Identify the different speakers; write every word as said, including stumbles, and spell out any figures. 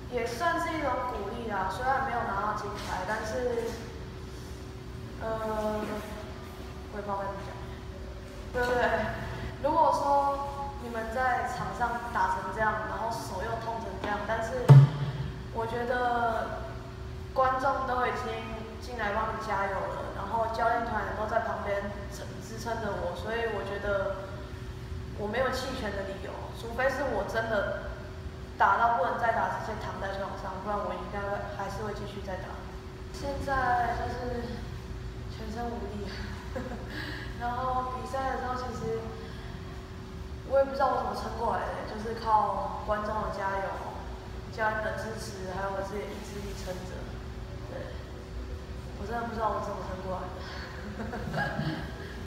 Speaker 1: 也算是一种鼓励啦。虽然没有拿到金牌，但是，呃，我也不知道该怎么讲，对不对？如果说你们在场上打成这样，然后手又痛成这样，但是我觉得观众都已经进来帮你加油了，然后教练团都在旁边支支撑着我，所以我觉得我没有弃权的理由，除非是我真的打到不能再打，直接躺在球场上，不然我应该会还是会继续再打。现在就是全身无力，然后比赛的时候其实我也不知道我怎么撑过来的，就是靠观众的加油、教练的支持，还有我自己的意志力撑着。对，我真的不知道我怎么撑过来的。